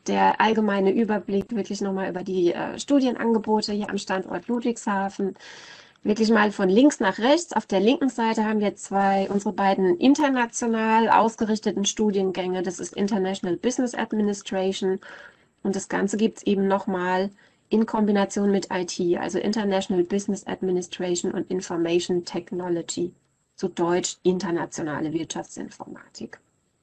der allgemeine Überblick wirklich nochmal über die Studienangebote hier am Standort Ludwigshafen. Wirklich mal von links nach rechts. Auf der linken Seite haben wir unsere beiden international ausgerichteten Studiengänge. Das ist International Business Administration und das Ganze gibt es eben nochmal in Kombination mit IT, also International Business Administration und Information Technology, zu Deutsch internationale Wirtschaftsinformatik.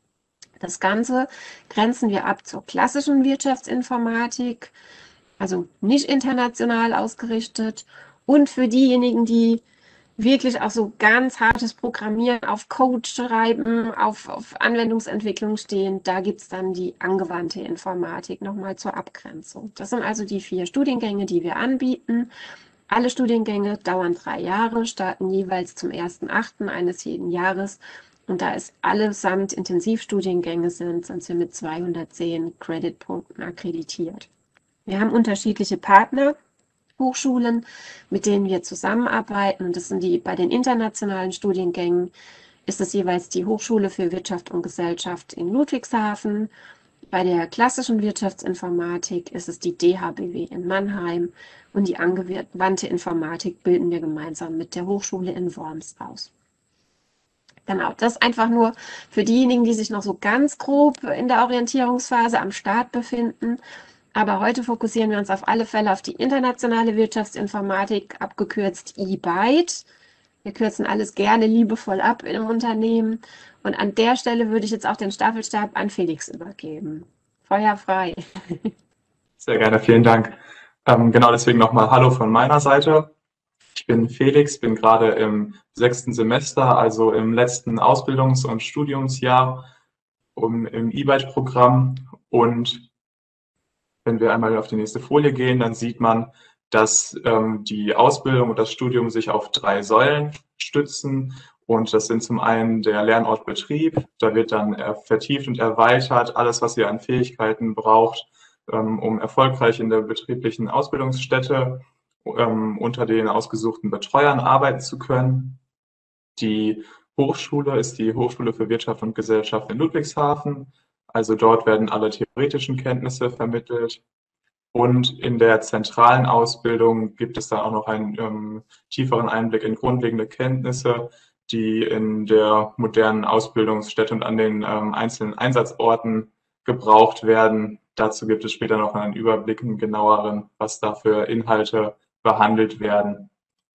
Das Ganze grenzen wir ab zur klassischen Wirtschaftsinformatik, also nicht international ausgerichtet. Und für diejenigen, die wirklich auch so ganz hartes Programmieren auf Code schreiben, auf Anwendungsentwicklung stehen, da gibt es dann die angewandte Informatik nochmal zur Abgrenzung. Das sind also die 4 Studiengänge, die wir anbieten. Alle Studiengänge dauern 3 Jahre, starten jeweils zum 1.8. eines jeden Jahres. Und da es allesamt Intensivstudiengänge sind wir mit 210 Creditpunkten akkreditiert. Wir haben unterschiedliche Partner, Hochschulen, mit denen wir zusammenarbeiten. Und das sind bei den internationalen Studiengängen ist es jeweils die Hochschule für Wirtschaft und Gesellschaft in Ludwigshafen. Bei der klassischen Wirtschaftsinformatik ist es die DHBW in Mannheim und die angewandte Informatik bilden wir gemeinsam mit der Hochschule in Worms aus. Genau, das einfach nur für diejenigen, die sich noch so ganz grob in der Orientierungsphase am Start befinden. Aber heute fokussieren wir uns auf alle Fälle auf die internationale Wirtschaftsinformatik, abgekürzt eByte. Wir kürzen alles gerne liebevoll ab im Unternehmen. Und an der Stelle würde ich jetzt auch den Staffelstab an Felix übergeben. Feuer frei. Sehr gerne, vielen Dank. Genau deswegen nochmal Hallo von meiner Seite. Ich bin Felix, bin gerade im 6. Semester, also im letzten Ausbildungs- und Studiumsjahr im eByte-Programm. Und wenn wir einmal auf die nächste Folie gehen, dann sieht man, dass die Ausbildung und das Studium sich auf 3 Säulen stützen. Und das sind zum einen der Lernort Betrieb, da wird dann vertieft und erweitert alles, was ihr an Fähigkeiten braucht, um erfolgreich in der betrieblichen Ausbildungsstätte unter den ausgesuchten Betreuern arbeiten zu können. Die Hochschule ist die Hochschule für Wirtschaft und Gesellschaft in Ludwigshafen. Also dort werden alle theoretischen Kenntnisse vermittelt. Und in der zentralen Ausbildung gibt es dann auch noch einen tieferen Einblick in grundlegende Kenntnisse, die in der modernen Ausbildungsstätte und an den einzelnen Einsatzorten gebraucht werden. Dazu gibt es später noch einen Überblick, einen genaueren, was da für Inhalte behandelt werden.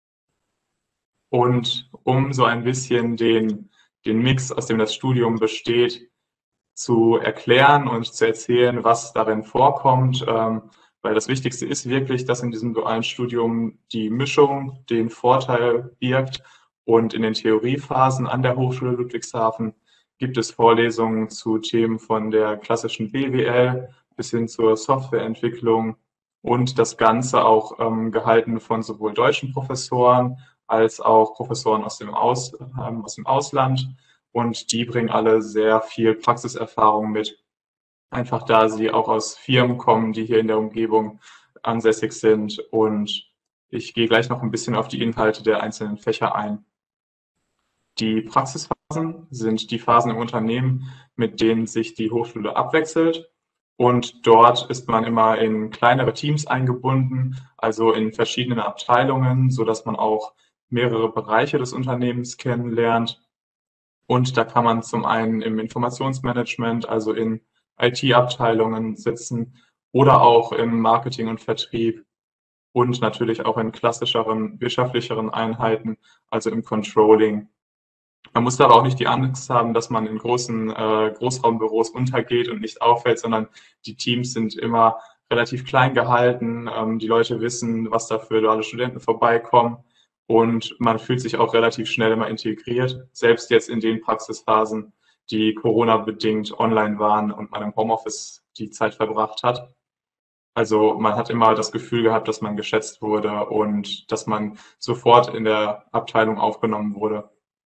Und um so ein bisschen den Mix, aus dem das Studium besteht, zu erklären und zu erzählen, was darin vorkommt, weil das Wichtigste ist wirklich, dass in diesem dualen Studium die Mischung den Vorteil birgt. Und in den Theoriephasen an der Hochschule Ludwigshafen gibt es Vorlesungen zu Themen von der klassischen BWL bis hin zur Softwareentwicklung und das Ganze auch gehalten von sowohl deutschen Professoren als auch Professoren aus dem Ausland. Und die bringen alle sehr viel Praxiserfahrung mit, einfach da sie auch aus Firmen kommen, die hier in der Umgebung ansässig sind. Und ich gehe gleich noch ein bisschen auf die Inhalte der einzelnen Fächer ein. Die Praxisphasen sind die Phasen im Unternehmen, mit denen sich die Hochschule abwechselt. Und dort ist man immer in kleinere Teams eingebunden, also in verschiedene Abteilungen, sodass man auch mehrere Bereiche des Unternehmens kennenlernt. Und da kann man zum einen im Informationsmanagement, also in IT-Abteilungen sitzen oder auch im Marketing und Vertrieb und natürlich auch in klassischeren, wirtschaftlicheren Einheiten, also im Controlling. Man muss da aber auch nicht die Angst haben, dass man in großen Großraumbüros untergeht und nicht auffällt, sondern die Teams sind immer relativ klein gehalten. Die Leute wissen, was da für duale Studenten vorbeikommen und man fühlt sich auch relativ schnell immer integriert, selbst jetzt in den Praxisphasen, die Corona-bedingt online waren und man im Homeoffice die Zeit verbracht hat. Also man hat immer das Gefühl gehabt, dass man geschätzt wurde und dass man sofort in der Abteilung aufgenommen wurde.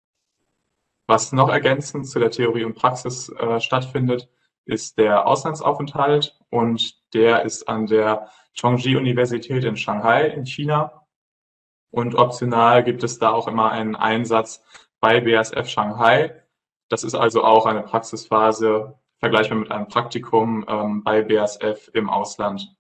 Was noch ergänzend zu der Theorie und Praxis stattfindet, ist der Auslandsaufenthalt und der ist an der Tongji-Universität in Shanghai in China. Und optional gibt es da auch immer einen Einsatz bei BASF Shanghai. Das ist also auch eine Praxisphase vergleichbar mit einem Praktikum bei BASF im Ausland.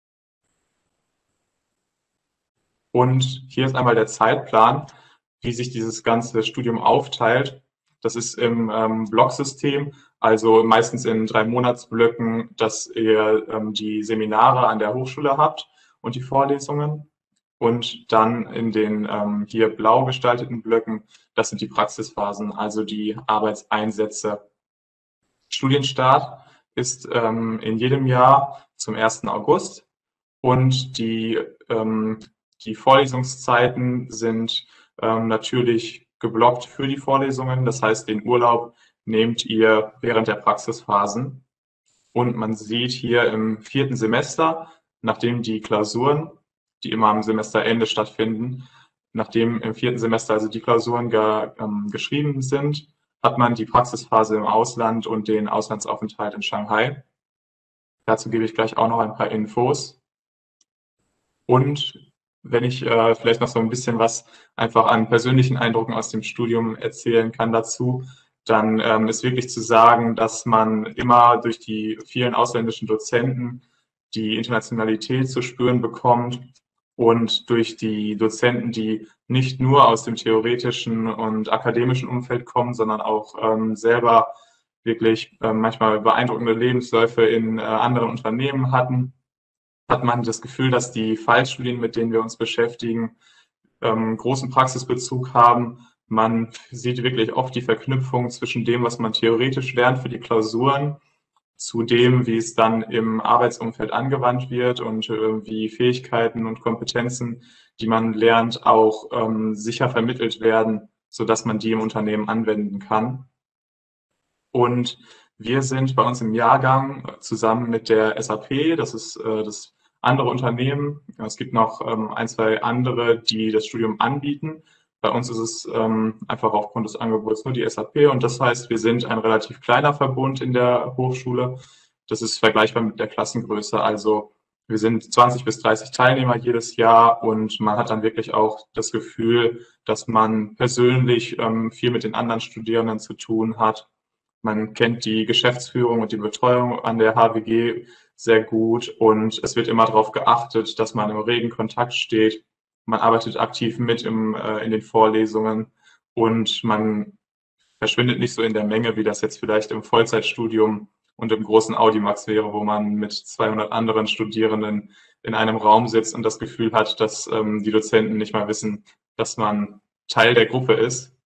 Und hier ist einmal der Zeitplan, wie sich dieses ganze Studium aufteilt. Das ist im Blocksystem, also meistens in 3 Monatsblöcken, dass ihr die Seminare an der Hochschule habt und die Vorlesungen. Und dann in den hier blau gestalteten Blöcken, das sind die Praxisphasen, also die Arbeitseinsätze. Studienstart ist in jedem Jahr zum 1. August und die Vorlesungszeiten sind natürlich geblockt für die Vorlesungen. Das heißt, den Urlaub nehmt ihr während der Praxisphasen. Und man sieht hier im 4. Semester, nachdem die Klausuren, die immer am Semesterende stattfinden, nachdem im 4. Semester also die Klausuren geschrieben sind, hat man die Praxisphase im Ausland und den Auslandsaufenthalt in Shanghai. Dazu gebe ich gleich auch noch ein paar Infos. Und wenn ich vielleicht noch so ein bisschen was einfach an persönlichen Eindrücken aus dem Studium erzählen kann dazu, dann ist wirklich zu sagen, dass man immer durch die vielen ausländischen Dozenten die Internationalität zu spüren bekommt und durch die Dozenten, die nicht nur aus dem theoretischen und akademischen Umfeld kommen, sondern auch selber wirklich manchmal beeindruckende Lebensläufe in anderen Unternehmen hatten, hat man das Gefühl, dass die Fallstudien, mit denen wir uns beschäftigen, großen Praxisbezug haben. Man sieht wirklich oft die Verknüpfung zwischen dem, was man theoretisch lernt für die Klausuren, zu dem, wie es dann im Arbeitsumfeld angewandt wird und wie Fähigkeiten und Kompetenzen, die man lernt, auch sicher vermittelt werden, sodass man die im Unternehmen anwenden kann. Und wir sind bei uns im Jahrgang zusammen mit der SAP, das ist das andere Unternehmen. Es gibt noch ein, zwei andere, die das Studium anbieten. Bei uns ist es einfach aufgrund des Angebots nur die SAP und das heißt, wir sind ein relativ kleiner Verbund in der Hochschule. Das ist vergleichbar mit der Klassengröße. Also wir sind 20 bis 30 Teilnehmer jedes Jahr und man hat dann wirklich auch das Gefühl, dass man persönlich viel mit den anderen Studierenden zu tun hat. Man kennt die Geschäftsführung und die Betreuung an der HWG sehr gut und es wird immer darauf geachtet, dass man im regen Kontakt steht. Man arbeitet aktiv mit in den Vorlesungen und man verschwindet nicht so in der Menge, wie das jetzt vielleicht im Vollzeitstudium und im großen Audimax wäre, wo man mit 200 anderen Studierenden in einem Raum sitzt und das Gefühl hat, dass die Dozenten nicht mal wissen, dass man Teil der Gruppe ist.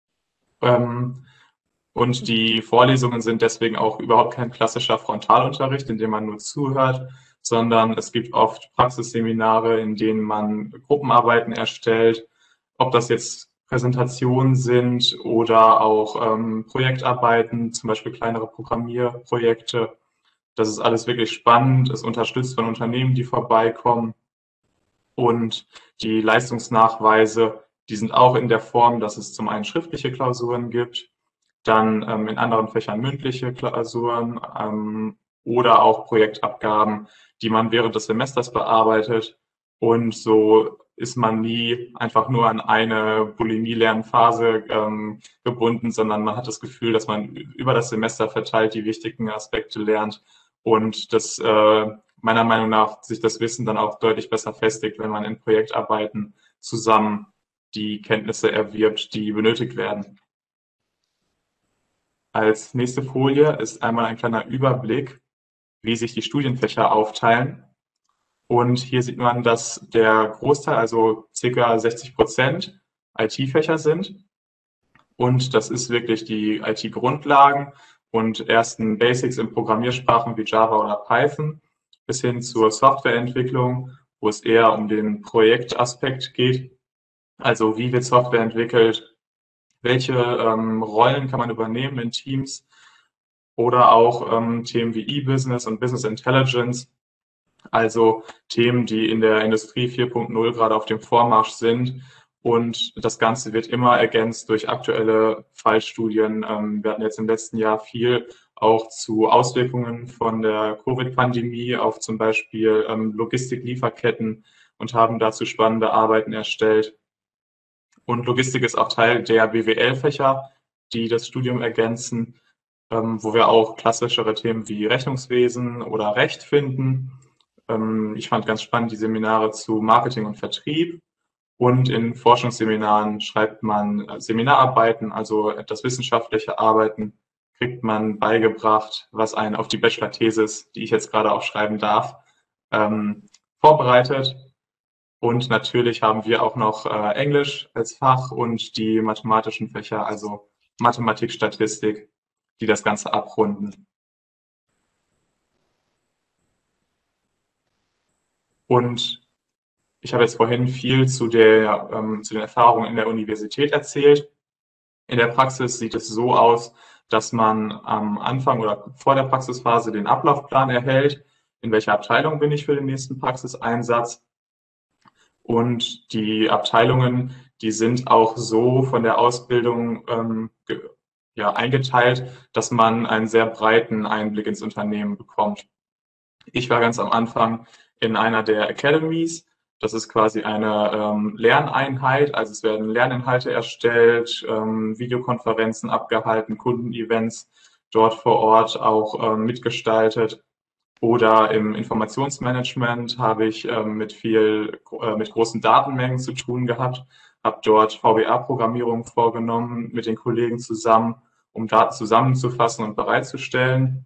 Und die Vorlesungen sind deswegen auch überhaupt kein klassischer Frontalunterricht, in dem man nur zuhört, sondern es gibt oft Praxisseminare, in denen man Gruppenarbeiten erstellt, ob das jetzt Präsentationen sind oder auch Projektarbeiten, zum Beispiel kleinere Programmierprojekte. Das ist alles wirklich spannend, es unterstützt von Unternehmen, die vorbeikommen und die Leistungsnachweise, die sind auch in der Form, dass es zum einen schriftliche Klausuren gibt, dann in anderen Fächern mündliche Klausuren oder auch Projektabgaben, die man während des Semesters bearbeitet. Und so ist man nie einfach nur an eine Bulimie-Lernphase gebunden, sondern man hat das Gefühl, dass man über das Semester verteilt die wichtigen Aspekte lernt und das meiner Meinung nach sich das Wissen dann auch deutlich besser festigt, wenn man in Projektarbeiten zusammen die Kenntnisse erwirbt, die benötigt werden. Als nächste Folie ist einmal ein kleiner Überblick, wie sich die Studienfächer aufteilen. Und hier sieht man, dass der Großteil, also ca. 60%, IT-Fächer sind. Und das ist wirklich die IT-Grundlagen und ersten Basics in Programmiersprachen wie Java oder Python bis hin zur Softwareentwicklung, wo es eher um den Projektaspekt geht. Also wie wird Software entwickelt? Welche Rollen kann man übernehmen in Teams oder auch Themen wie E-Business und Business Intelligence, also Themen, die in der Industrie 4.0 gerade auf dem Vormarsch sind. Und das Ganze wird immer ergänzt durch aktuelle Fallstudien. Wir hatten jetzt im letzten Jahr viel auch zu Auswirkungen von der Covid-Pandemie auf zum Beispiel Logistik-Lieferketten und haben dazu spannende Arbeiten erstellt. Und Logistik ist auch Teil der BWL-Fächer, die das Studium ergänzen. wo wir auch klassischere Themen wie Rechnungswesen oder Recht finden. Ich fand ganz spannend die Seminare zu Marketing und Vertrieb. Und in Forschungsseminaren schreibt man Seminararbeiten, also das wissenschaftliche Arbeiten kriegt man beigebracht, was einen auf die Bachelor-Thesis, die ich jetzt gerade auch schreiben darf, vorbereitet. Und natürlich haben wir auch noch Englisch als Fach und die mathematischen Fächer, also Mathematik, Statistik, die das Ganze abrunden. Und ich habe jetzt vorhin viel zu den Erfahrungen in der Universität erzählt. In der Praxis sieht es so aus, dass man am Anfang oder vor der Praxisphase den Ablaufplan erhält. In welcher Abteilung bin ich für den nächsten Praxiseinsatz? Und die Abteilungen, die sind auch so von der Ausbildung eingeteilt, dass man einen sehr breiten Einblick ins Unternehmen bekommt. Ich war ganz am Anfang in einer der Academies. Das ist quasi eine Lerneinheit. Also es werden Lerninhalte erstellt, Videokonferenzen abgehalten, Kundenevents dort vor Ort auch mitgestaltet. Oder im Informationsmanagement habe ich mit großen Datenmengen zu tun gehabt, habe dort VBA-Programmierung vorgenommen mit den Kollegen zusammen, um Daten zusammenzufassen und bereitzustellen.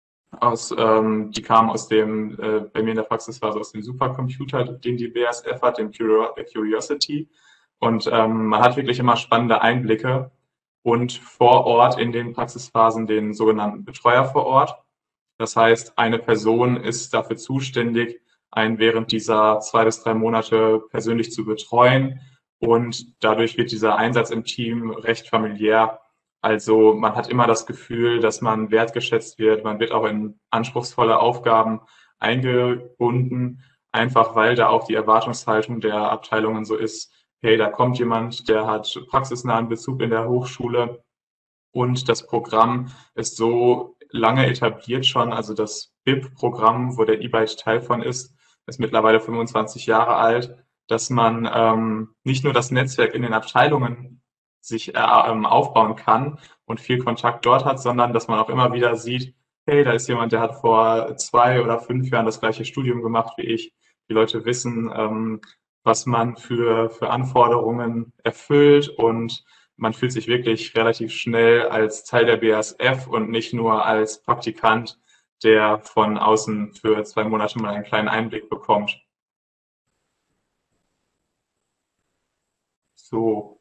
Die kamen bei mir in der Praxis war es aus dem Supercomputer, den die BASF hat, dem Curiosity. Und man hat wirklich immer spannende Einblicke und vor Ort in den Praxisphasen den sogenannten Betreuer vor Ort. Das heißt, eine Person ist dafür zuständig, einen während dieser 2 bis 3 Monate persönlich zu betreuen. Und dadurch wird dieser Einsatz im Team recht familiär. Also man hat immer das Gefühl, dass man wertgeschätzt wird. Man wird auch in anspruchsvolle Aufgaben eingebunden, einfach weil da auch die Erwartungshaltung der Abteilungen so ist, hey, da kommt jemand, der hat praxisnahen Bezug in der Hochschule und das Programm ist so lange etabliert schon, also das BIP-Programm, wo der eBite Teil von ist mittlerweile 25 Jahre alt, dass man nicht nur das Netzwerk in den Abteilungen sich aufbauen kann und viel Kontakt dort hat, sondern dass man auch immer wieder sieht, hey, da ist jemand, der hat vor 2 oder 5 Jahren das gleiche Studium gemacht wie ich. Die Leute wissen, was man für Anforderungen erfüllt und man fühlt sich wirklich relativ schnell als Teil der BASF und nicht nur als Praktikant, der von außen für 2 Monate mal einen kleinen Einblick bekommt. So.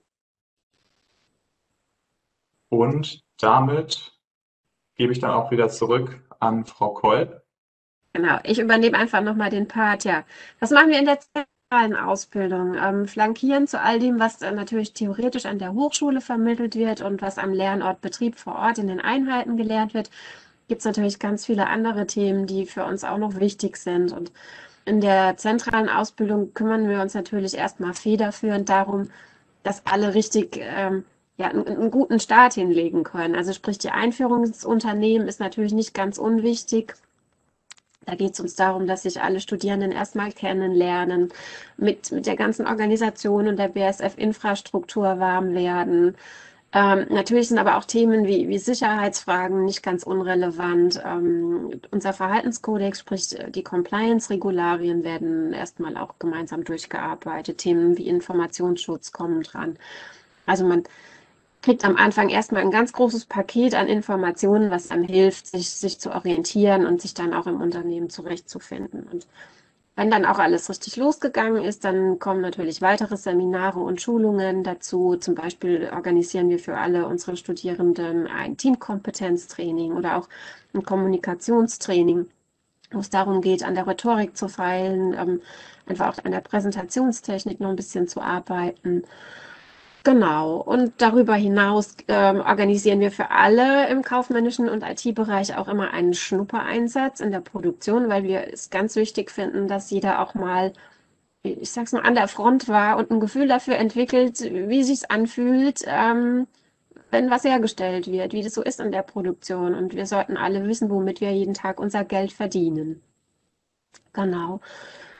Und damit gebe ich dann auch wieder zurück an Frau Kolb. Genau, ich übernehme einfach nochmal den Part, ja. Was machen wir in der zentralen Ausbildung? Flankieren zu all dem, was natürlich theoretisch an der Hochschule vermittelt wird und was am Lernort Betrieb vor Ort in den Einheiten gelehrt wird, gibt es natürlich ganz viele andere Themen, die für uns auch noch wichtig sind. Und in der zentralen Ausbildung kümmern wir uns natürlich erstmal federführend darum, dass alle richtig einen guten Start hinlegen können. Also sprich, die Einführung ins Unternehmen ist natürlich nicht ganz unwichtig. Da geht es uns darum, dass sich alle Studierenden erstmal kennenlernen, mit der ganzen Organisation und der BASF-Infrastruktur warm werden. Natürlich sind aber auch Themen wie Sicherheitsfragen nicht ganz unrelevant. Unser Verhaltenskodex, sprich die Compliance-Regularien, werden erstmal auch gemeinsam durchgearbeitet. Themen wie Informationsschutz kommen dran. Also man kriegt am Anfang erstmal ein ganz großes Paket an Informationen, was einem hilft, sich zu orientieren und sich dann auch im Unternehmen zurechtzufinden. Und wenn dann auch alles richtig losgegangen ist, dann kommen natürlich weitere Seminare und Schulungen dazu. Zum Beispiel organisieren wir für alle unsere Studierenden ein Teamkompetenztraining oder auch ein Kommunikationstraining, wo es darum geht, an der Rhetorik zu feilen, einfach auch an der Präsentationstechnik noch ein bisschen zu arbeiten. Genau. Und darüber hinaus organisieren wir für alle im kaufmännischen und IT-Bereich auch immer einen Schnuppereinsatz in der Produktion, weil wir es ganz wichtig finden, dass jeder auch mal, ich sag's mal, an der Front war und ein Gefühl dafür entwickelt, wie sich's anfühlt, wenn was hergestellt wird, wie das so ist in der Produktion. Und wir sollten alle wissen, womit wir jeden Tag unser Geld verdienen. Genau.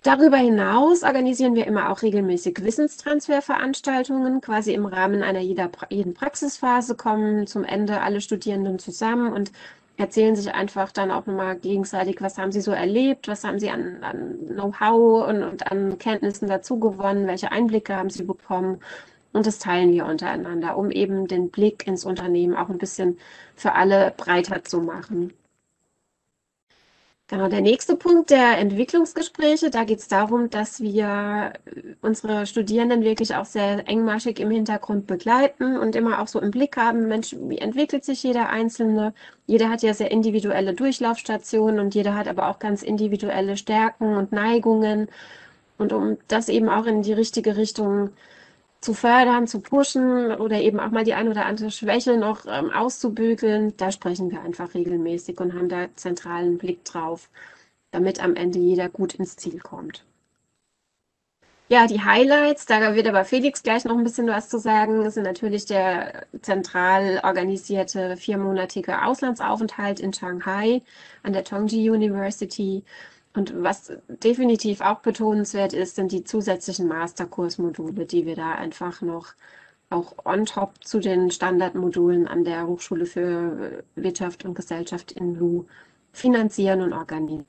Darüber hinaus organisieren wir immer auch regelmäßig Wissenstransferveranstaltungen. Quasi im Rahmen einer jeden Praxisphase kommen zum Ende alle Studierenden zusammen und erzählen sich einfach dann auch nochmal gegenseitig, was haben sie so erlebt, was haben sie an Know-how und an Kenntnissen dazu gewonnen, welche Einblicke haben sie bekommen. Und das teilen wir untereinander, um eben den Blick ins Unternehmen auch ein bisschen für alle breiter zu machen. Genau, der nächste Punkt der Entwicklungsgespräche, da geht es darum, dass wir unsere Studierenden wirklich auch sehr engmaschig im Hintergrund begleiten und immer auch so im Blick haben, Mensch, wie entwickelt sich jeder Einzelne? Jeder hat ja sehr individuelle Durchlaufstationen und jeder hat aber auch ganz individuelle Stärken und Neigungen. Und um das eben auch in die richtige Richtung zu fördern, zu pushen oder eben auch mal die ein oder andere Schwäche noch auszubügeln, da sprechen wir einfach regelmäßig und haben da zentralen Blick drauf, damit am Ende jeder gut ins Ziel kommt. Ja, die Highlights, da wird aber Felix gleich noch ein bisschen was zu sagen, sind natürlich der zentral organisierte 4-monatige Auslandsaufenthalt in Shanghai an der Tongji University. Und was definitiv auch betonenswert ist, sind die zusätzlichen Masterkursmodule, die wir da einfach noch auch on top zu den Standardmodulen an der Hochschule für Wirtschaft und Gesellschaft in Lu finanzieren und organisieren.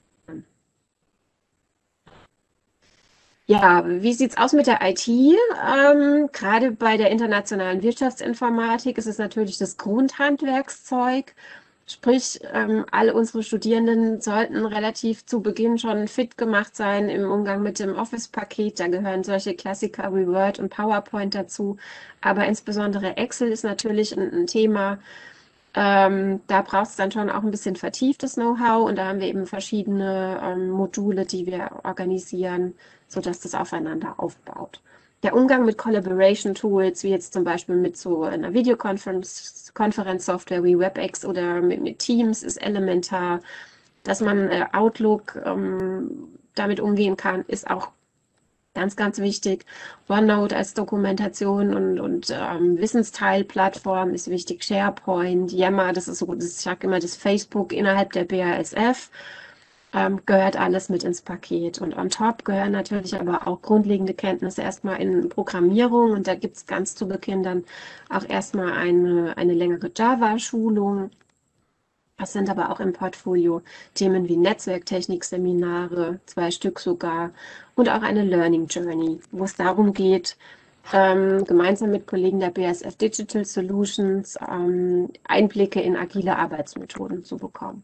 Ja, wie sieht es aus mit der IT? Gerade bei der internationalen Wirtschaftsinformatik ist es natürlich das Grundhandwerkszeug. Sprich, alle unsere Studierenden sollten relativ zu Beginn schon fit gemacht sein im Umgang mit dem Office-Paket. Da gehören solche Klassiker wie Word und PowerPoint dazu. Aber insbesondere Excel ist natürlich ein Thema. Da braucht es dann schon auch ein bisschen vertieftes Know-how und da haben wir eben verschiedene Module, die wir organisieren, sodass das aufeinander aufbaut. Der Umgang mit Collaboration Tools, wie jetzt zum Beispiel mit so einer Videokonferenzsoftware wie WebEx oder mit Teams, ist elementar. Dass man Outlook damit umgehen kann, ist auch ganz, ganz wichtig. OneNote als Dokumentation und Wissensteilplattform ist wichtig. SharePoint, Yammer, das ist so, ich sage immer das Facebook innerhalb der BASF. Gehört alles mit ins Paket. Und on top gehören natürlich aber auch grundlegende Kenntnisse erstmal in Programmierung. Und da gibt es ganz zu Beginn dann auch erstmal eine längere Java-Schulung. Das sind aber auch im Portfolio Themen wie Netzwerktechnik-Seminare, 2 Stück sogar, und auch eine Learning Journey, wo es darum geht, gemeinsam mit Kollegen der BASF Digital Solutions Einblicke in agile Arbeitsmethoden zu bekommen.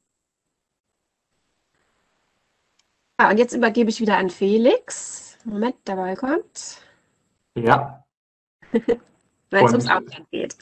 Und jetzt übergebe ich wieder an Felix. Moment, der Ball kommt. Ja. Wenn es ums Ausland geht.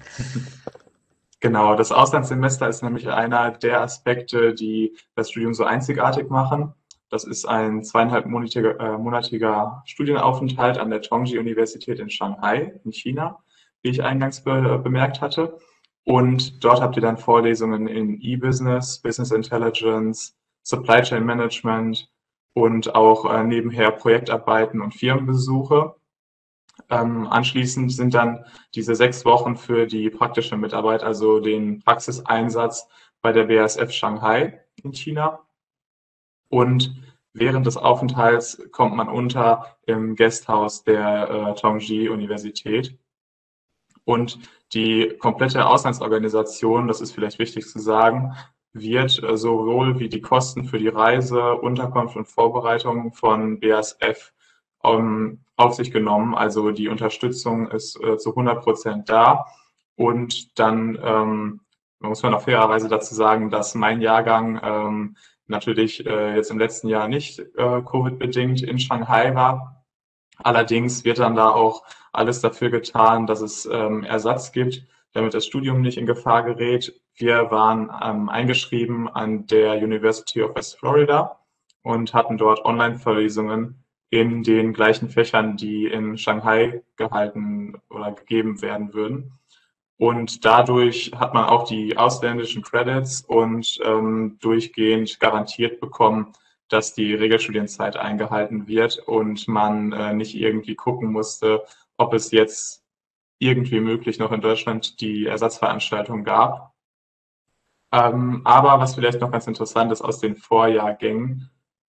Genau, das Auslandssemester ist nämlich einer der Aspekte, die das Studium so einzigartig machen. Das ist ein 2,5-monatiger Studienaufenthalt an der Tongji Universität in Shanghai in China, wie ich eingangs bemerkt hatte. Und dort habt ihr dann Vorlesungen in E-Business, Business Intelligence, Supply Chain Management und auch nebenher Projektarbeiten und Firmenbesuche. Anschließend sind dann diese 6 Wochen für die praktische Mitarbeit, also den Praxiseinsatz bei der BASF Shanghai in China. Und während des Aufenthalts kommt man unter im Guesthouse der Tongji Universität. Und die komplette Auslandsorganisation, das ist vielleicht wichtig zu sagen, wird sowohl wie die Kosten für die Reise, Unterkunft und Vorbereitung von BASF auf sich genommen. Also die Unterstützung ist zu 100% da. Und dann muss man auch fairerweise dazu sagen, dass mein Jahrgang natürlich jetzt im letzten Jahr nicht Covid-bedingt in Shanghai war. Allerdings wird dann da auch alles dafür getan, dass es Ersatz gibt, damit das Studium nicht in Gefahr gerät. Wir waren eingeschrieben an der University of West Florida und hatten dort Online-Vorlesungen in den gleichen Fächern, die in Shanghai gehalten oder gegeben werden würden. Und dadurch hat man auch die ausländischen Credits und durchgehend garantiert bekommen, dass die Regelstudienzeit eingehalten wird und man nicht irgendwie gucken musste, ob es jetzt irgendwie möglich noch in Deutschland die Ersatzveranstaltung gab. Aber was vielleicht noch ganz interessant ist aus den Vorjahrgängen,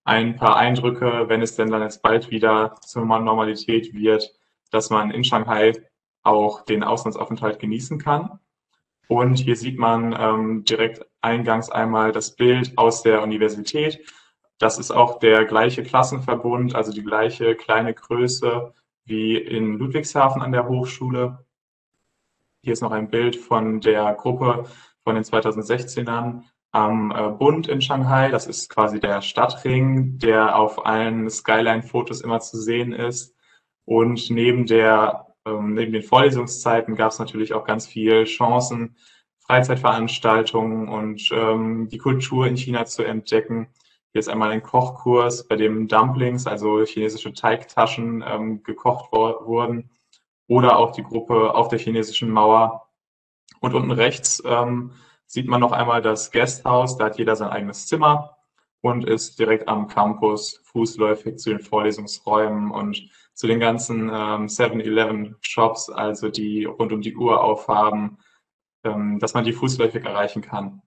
ein paar Eindrücke, wenn es denn dann jetzt bald wieder zur Normalität wird, dass man in Shanghai auch den Auslandsaufenthalt genießen kann. Und hier sieht man direkt eingangs einmal das Bild aus der Universität. Das ist auch der gleiche Klassenverbund, also die gleiche kleine Größe wie in Ludwigshafen an der Hochschule. Hier ist noch ein Bild von der Gruppe von den 2016ern am Bund in Shanghai. Das ist quasi der Stadtring, der auf allen Skyline-Fotos immer zu sehen ist. Und neben den Vorlesungszeiten gab es natürlich auch ganz viele Chancen, Freizeitveranstaltungen und die Kultur in China zu entdecken. Hier ist einmal ein Kochkurs, bei dem Dumplings, also chinesische Teigtaschen, gekocht wurden. Oder auch die Gruppe auf der chinesischen Mauer. Und unten rechts sieht man noch einmal das Guesthouse. Da hat jeder sein eigenes Zimmer und ist direkt am Campus fußläufig zu den Vorlesungsräumen und zu den ganzen 7-Eleven-Shops, also die rund um die Uhr aufhaben, dass man die fußläufig erreichen kann.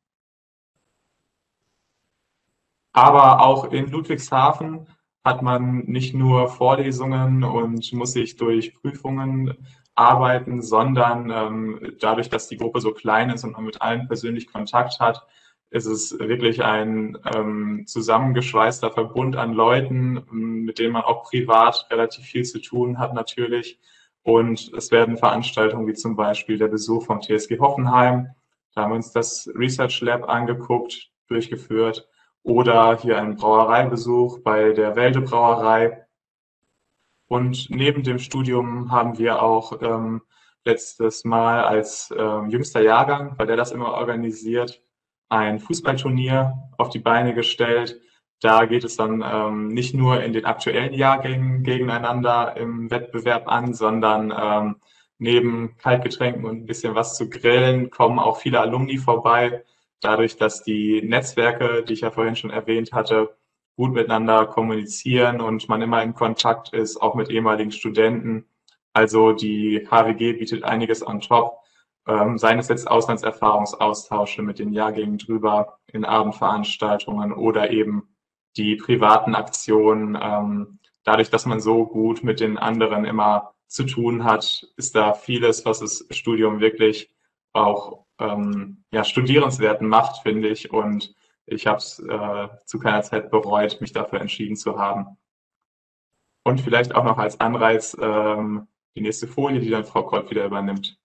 Aber auch in Ludwigshafen hat man nicht nur Vorlesungen und muss sich durch Prüfungen arbeiten, sondern dadurch, dass die Gruppe so klein ist und man mit allen persönlich Kontakt hat, ist es wirklich ein zusammengeschweißter Verbund an Leuten, mit denen man auch privat relativ viel zu tun hat natürlich. Und es werden Veranstaltungen wie zum Beispiel der Besuch vom TSG Hoffenheim. Da haben wir uns das Research Lab angeguckt, durchgeführt. Oder hier ein Brauereibesuch bei der Welde Brauerei. Und neben dem Studium haben wir auch letztes Mal als jüngster Jahrgang, weil der das immer organisiert, ein Fußballturnier auf die Beine gestellt. Da geht es dann nicht nur in den aktuellen Jahrgängen gegeneinander im Wettbewerb an, sondern neben Kaltgetränken und ein bisschen was zu grillen, kommen auch viele Alumni vorbei. Dadurch, dass die Netzwerke, die ich ja vorhin schon erwähnt hatte, gut miteinander kommunizieren und man immer in Kontakt ist, auch mit ehemaligen Studenten. Also die HWG bietet einiges on top, seien es jetzt Auslandserfahrungsaustausche mit den Jahrgängen drüber in Abendveranstaltungen oder eben die privaten Aktionen. Dadurch, dass man so gut mit den anderen immer zu tun hat, ist da vieles, was das Studium wirklich auch ja, studierenswert macht, finde ich. Und ich habe es zu keiner Zeit bereut, mich dafür entschieden zu haben. Und vielleicht auch noch als Anreiz die nächste Folie, die dann Frau Kolb wieder übernimmt.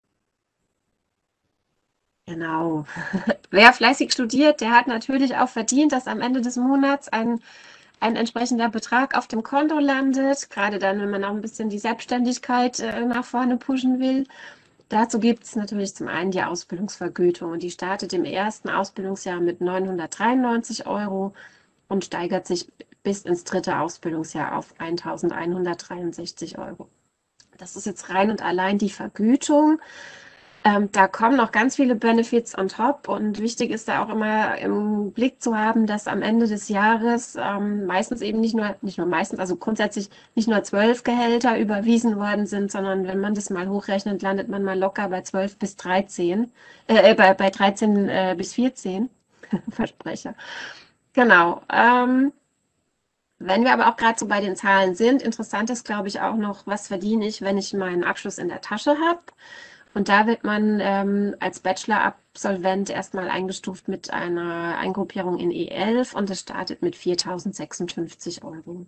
Genau. Wer fleißig studiert, der hat natürlich auch verdient, dass am Ende des Monats ein entsprechender Betrag auf dem Konto landet, gerade dann, wenn man auch ein bisschen die Selbstständigkeit nach vorne pushen will. Dazu gibt es natürlich zum einen die Ausbildungsvergütung und die startet im ersten Ausbildungsjahr mit 993 Euro und steigert sich bis ins dritte Ausbildungsjahr auf 1163 Euro. Das ist jetzt rein und allein die Vergütung. Da kommen noch ganz viele Benefits on top und wichtig ist da auch immer im Blick zu haben, dass am Ende des Jahres meistens eben nicht nur meistens, also grundsätzlich nicht nur 12 Gehälter überwiesen worden sind, sondern wenn man das mal hochrechnet, landet man mal locker bei 12 bis 13, bei 13 bis 14, Versprecher. Genau. Wenn wir aber auch gerade so bei den Zahlen sind, interessant ist, glaube ich, auch noch, was verdiene ich, wenn ich meinen Abschluss in der Tasche habe. Und da wird man als Bachelor-Absolvent erstmal eingestuft mit einer Eingruppierung in E11 und es startet mit 4.056 Euro.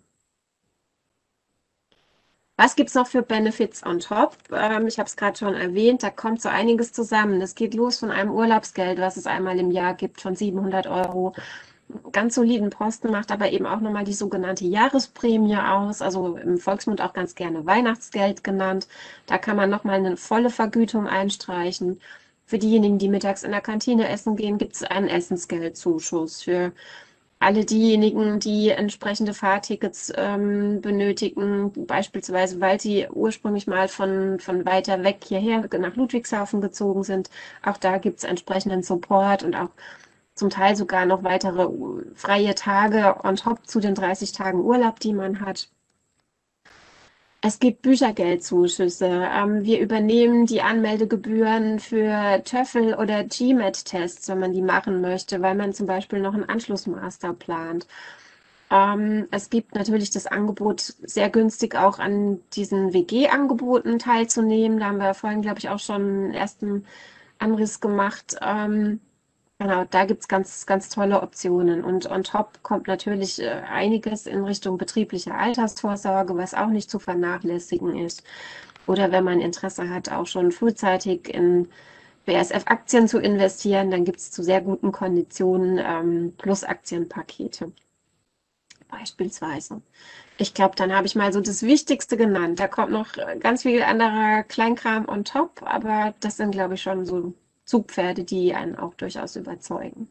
Was gibt es noch für Benefits on top? Ich habe es gerade schon erwähnt, da kommt so einiges zusammen. Es geht los von einem Urlaubsgeld, was es einmal im Jahr gibt, von 700 Euro. Ganz soliden Posten macht aber eben auch nochmal die sogenannte Jahresprämie aus, also im Volksmund auch ganz gerne Weihnachtsgeld genannt. Da kann man nochmal eine volle Vergütung einstreichen. Für diejenigen, die mittags in der Kantine essen gehen, gibt es einen Essensgeldzuschuss. Für alle diejenigen, die entsprechende Fahrtickets benötigen, beispielsweise weil sie ursprünglich mal von weiter weg hierher nach Ludwigshafen gezogen sind, auch da gibt es entsprechenden Support und auch zum Teil sogar noch weitere freie Tage on top zu den 30 Tagen Urlaub, die man hat. Es gibt Büchergeldzuschüsse. Wir übernehmen die Anmeldegebühren für TOEFL oder GMAT-Tests, wenn man die machen möchte, weil man zum Beispiel noch einen Anschlussmaster plant. Es gibt natürlich das Angebot, sehr günstig auch an diesen WG-Angeboten teilzunehmen. Da haben wir vorhin, glaube ich, auch schon einen ersten Anriss gemacht. Genau, da gibt es ganz, ganz tolle Optionen. Und on top kommt natürlich einiges in Richtung betriebliche Altersvorsorge, was auch nicht zu vernachlässigen ist. Oder wenn man Interesse hat, auch schon frühzeitig in BASF-Aktien zu investieren, dann gibt es zu sehr guten Konditionen Plus-Aktienpakete beispielsweise. Ich glaube, dann habe ich mal so das Wichtigste genannt. Da kommt noch ganz viel anderer Kleinkram on top, aber das sind, glaube ich, schon so Zugpferde, die einen auch durchaus überzeugen.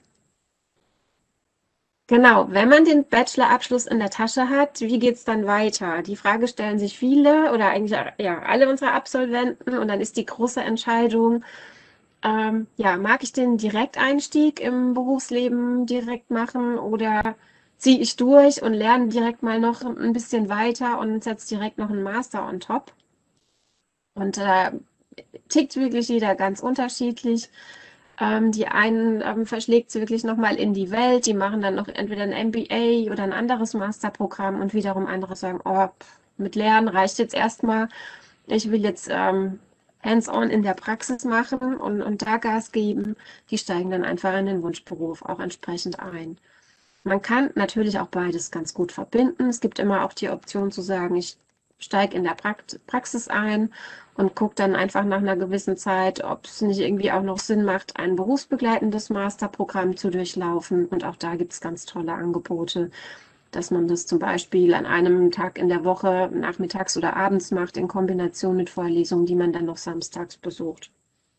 Genau, wenn man den Bachelorabschluss in der Tasche hat, wie geht es dann weiter? Die Frage stellen sich viele oder eigentlich ja, alle unserer Absolventen und dann ist die große Entscheidung, ja, mag ich den Direkteinstieg im Berufsleben direkt machen oder ziehe ich durch und lerne direkt mal noch ein bisschen weiter und setze direkt noch einen Master on top? Und tickt wirklich jeder ganz unterschiedlich. Die einen verschlägt es wirklich nochmal in die Welt, die machen dann noch entweder ein MBA oder ein anderes Masterprogramm und wiederum andere sagen, oh, mit Lernen reicht jetzt erstmal. Ich will jetzt hands-on in der Praxis machen und da Gas geben. Die steigen dann einfach in den Wunschberuf auch entsprechend ein. Man kann natürlich auch beides ganz gut verbinden. Es gibt immer auch die Option zu sagen, ich steige in der Praxis ein und gucke dann einfach nach einer gewissen Zeit, ob es nicht irgendwie auch noch Sinn macht, ein berufsbegleitendes Masterprogramm zu durchlaufen. Und auch da gibt es ganz tolle Angebote, dass man das zum Beispiel an einem Tag in der Woche nachmittags oder abends macht, in Kombination mit Vorlesungen, die man dann noch samstags besucht.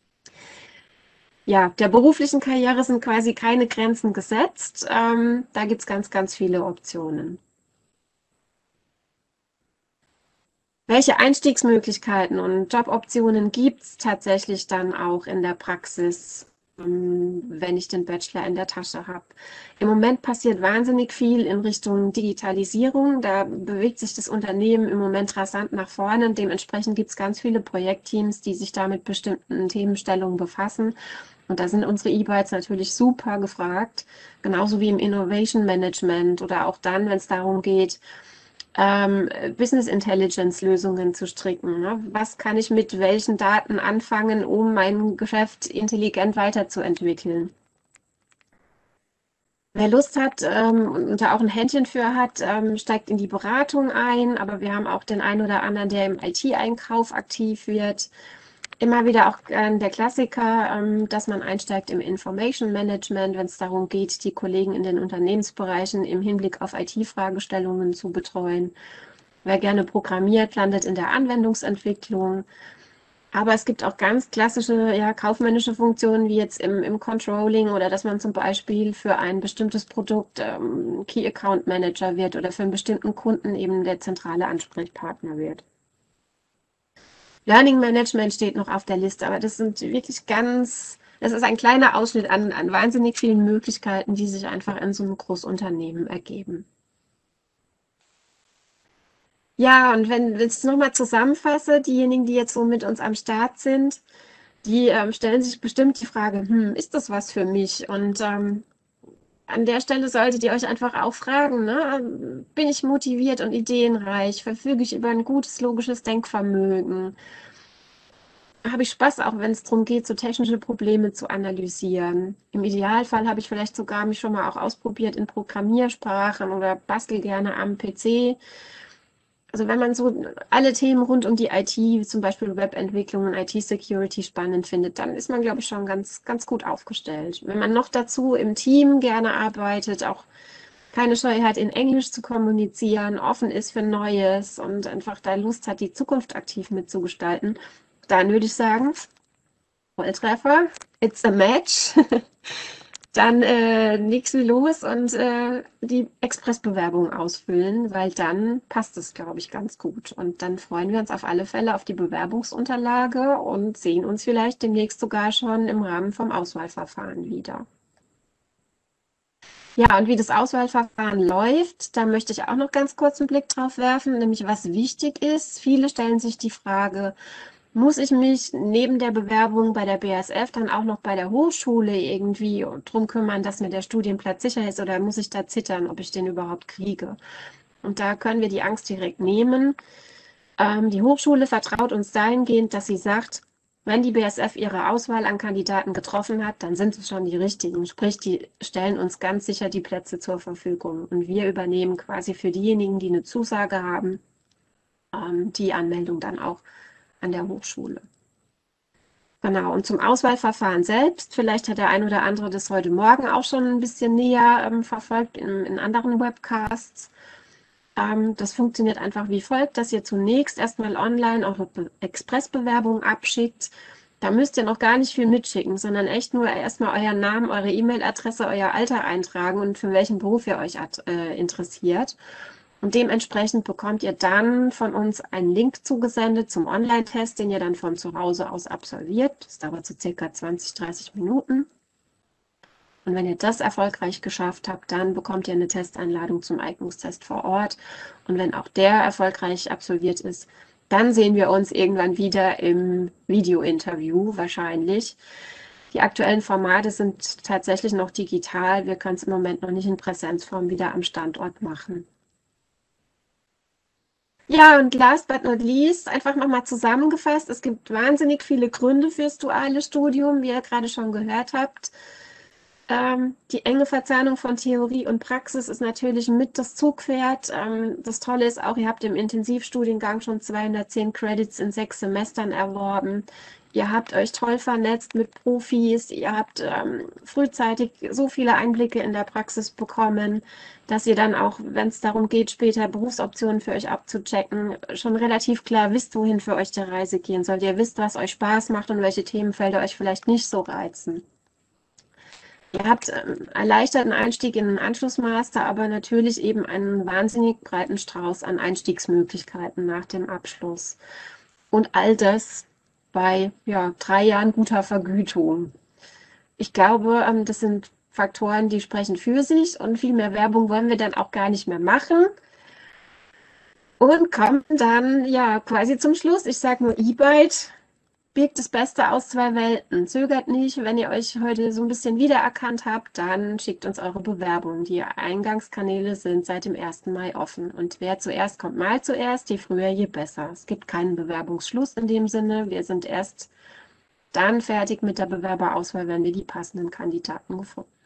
Ja, der beruflichen Karriere sind quasi keine Grenzen gesetzt. Da gibt es ganz, ganz viele Optionen. Welche Einstiegsmöglichkeiten und Joboptionen gibt es tatsächlich dann auch in der Praxis, wenn ich den Bachelor in der Tasche habe? Im Moment passiert wahnsinnig viel in Richtung Digitalisierung. Da bewegt sich das Unternehmen im Moment rasant nach vorne. Dementsprechend gibt es ganz viele Projektteams, die sich da mit bestimmten Themenstellungen befassen. Und da sind unsere E-Bytes natürlich super gefragt, genauso wie im Innovation Management oder auch dann, wenn es darum geht, Business Intelligence Lösungen zu stricken. Ne? Was kann ich mit welchen Daten anfangen, um mein Geschäft intelligent weiterzuentwickeln? Wer Lust hat und da auch ein Händchen für hat, steigt in die Beratung ein. Aber wir haben auch den einen oder anderen, der im IT-Einkauf aktiv wird. Immer wieder auch der Klassiker, dass man einsteigt im Information Management, wenn es darum geht, die Kollegen in den Unternehmensbereichen im Hinblick auf IT-Fragestellungen zu betreuen. Wer gerne programmiert, landet in der Anwendungsentwicklung. Aber es gibt auch ganz klassische, ja, kaufmännische Funktionen wie jetzt im Controlling oder dass man zum Beispiel für ein bestimmtes Produkt Key Account Manager wird oder für einen bestimmten Kunden eben der zentrale Ansprechpartner wird. Learning Management steht noch auf der Liste, aber das sind wirklich das ist ein kleiner Ausschnitt an wahnsinnig vielen Möglichkeiten, die sich einfach in so einem Großunternehmen ergeben. Ja, und wenn ich es nochmal zusammenfasse, diejenigen, die jetzt so mit uns am Start sind, die stellen sich bestimmt die Frage, ist das was für mich? Und an der Stelle solltet ihr euch einfach auch fragen, ne? Bin ich motiviert und ideenreich? Verfüge ich über ein gutes logisches Denkvermögen? Habe ich Spaß, auch wenn es darum geht, so technische Probleme zu analysieren. Im Idealfall habe ich vielleicht sogar mich schon mal auch ausprobiert in Programmiersprachen oder bastel gerne am PC. Also wenn man so alle Themen rund um die IT, wie zum Beispiel Webentwicklung und IT-Security spannend findet, dann ist man, glaube ich, schon ganz, ganz gut aufgestellt. Wenn man noch dazu im Team gerne arbeitet, auch keine Scheu hat, in Englisch zu kommunizieren, offen ist für Neues und einfach da Lust hat, die Zukunft aktiv mitzugestalten, dann würde ich sagen, Volltreffer, it's a match. Dann nichts wie los und die Expressbewerbung ausfüllen, weil dann passt es, glaube ich, ganz gut. Und dann freuen wir uns auf alle Fälle auf die Bewerbungsunterlage und sehen uns vielleicht demnächst sogar schon im Rahmen vom Auswahlverfahren wieder. Ja, und wie das Auswahlverfahren läuft, da möchte ich auch noch ganz kurz einen Blick drauf werfen, nämlich was wichtig ist. Viele stellen sich die Frage, muss ich mich neben der Bewerbung bei der BASF dann auch noch bei der Hochschule irgendwie drum kümmern, dass mir der Studienplatz sicher ist, oder muss ich da zittern, ob ich den überhaupt kriege? Und da können wir die Angst direkt nehmen. Die Hochschule vertraut uns dahingehend, dass sie sagt, wenn die BASF ihre Auswahl an Kandidaten getroffen hat, dann sind es schon die richtigen. Sprich, die stellen uns ganz sicher die Plätze zur Verfügung. Und wir übernehmen quasi für diejenigen, die eine Zusage haben, die Anmeldung dann auch an der Hochschule. Genau, und zum Auswahlverfahren selbst, vielleicht hat der ein oder andere das heute Morgen auch schon ein bisschen näher verfolgt in anderen Webcasts. Das funktioniert einfach wie folgt, dass ihr zunächst erstmal online eure Expressbewerbung abschickt. Da müsst ihr noch gar nicht viel mitschicken, sondern echt nur erstmal euren Namen, eure E-Mail-Adresse, euer Alter eintragen und für welchen Beruf ihr euch interessiert. Und dementsprechend bekommt ihr dann von uns einen Link zugesendet zum Online-Test, den ihr dann von zu Hause aus absolviert. Das dauert so circa 20, 30 Minuten. Und wenn ihr das erfolgreich geschafft habt, dann bekommt ihr eine Testeinladung zum Eignungstest vor Ort. Und wenn auch der erfolgreich absolviert ist, dann sehen wir uns irgendwann wieder im Video-Interview wahrscheinlich. Die aktuellen Formate sind tatsächlich noch digital. Wir können es im Moment noch nicht in Präsenzform wieder am Standort machen. Ja, und last but not least, einfach nochmal zusammengefasst, es gibt wahnsinnig viele Gründe fürs duale Studium, wie ihr gerade schon gehört habt. Die enge Verzahnung von Theorie und Praxis ist natürlich mit das Zugpferd. Das Tolle ist auch, ihr habt im Intensivstudiengang schon 210 Credits in 6 Semestern erworben. Ihr habt euch toll vernetzt mit Profis. Ihr habt frühzeitig so viele Einblicke in der Praxis bekommen, dass ihr dann auch, wenn es darum geht, später Berufsoptionen für euch abzuchecken, schon relativ klar wisst, wohin für euch die Reise gehen soll. Ihr wisst, was euch Spaß macht und welche Themenfelder euch vielleicht nicht so reizen. Ihr habt erleichterten Einstieg in den Anschlussmaster, aber natürlich eben einen wahnsinnig breiten Strauß an Einstiegsmöglichkeiten nach dem Abschluss. Und all das bei 3 Jahren guter Vergütung. Ich glaube, das sind Faktoren, die sprechen für sich, und viel mehr Werbung wollen wir dann auch gar nicht mehr machen. Und kommen dann ja quasi zum Schluss. Ich sage nur eBite. Birgt das Beste aus 2 Welten. Zögert nicht, wenn ihr euch heute so ein bisschen wiedererkannt habt, dann schickt uns eure Bewerbung. Die Eingangskanäle sind seit dem 1. Mai offen. Und wer zuerst kommt, mal zuerst, je früher, je besser. Es gibt keinen Bewerbungsschluss in dem Sinne. Wir sind erst dann fertig mit der Bewerberauswahl, wenn wir die passenden Kandidaten gefunden haben.